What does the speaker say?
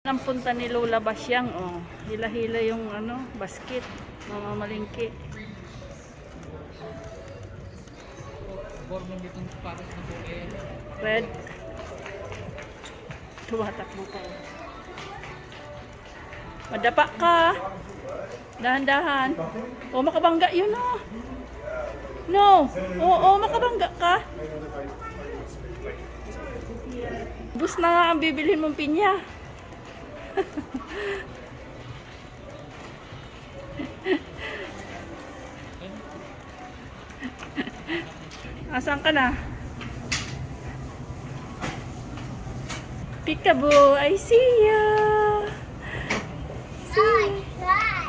Ang punta ni Lola Basyang, oh. Hila-hila yung ano, basket, mamamalingki. Red. Tumatakbo pa. Madapa ka. Dahan-dahan. Oh, makabangga yun, oh. No. Oo, makabangga ka. Bus na nga ang bibilhin mong pinya. Asan ka na? Peekaboo, I see you. See you.